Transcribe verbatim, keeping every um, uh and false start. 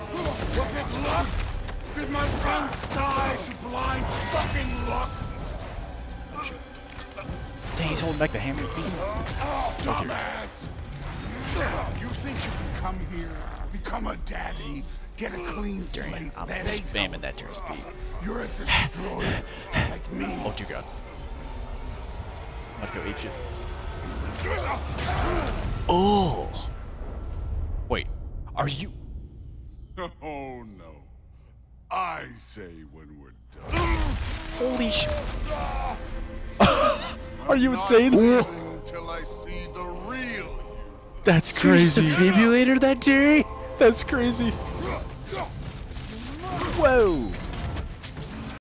Was it luck? Did my son die to blind fucking luck? Dang, he's holding back the hammer feet. Oh, dumbass! You think you can come here, become a daddy, get a clean slate? I'm that ain't spamming that to speed. You're a destroyer, like me. Oh dear God. Let's go eat shit. Oh! Wait, are you? Oh no. I say when we're done. Holy shit. Are you I'm insane? not until I see the real you. That's crazy. Defibrillator that, Jerry? That's crazy. Whoa!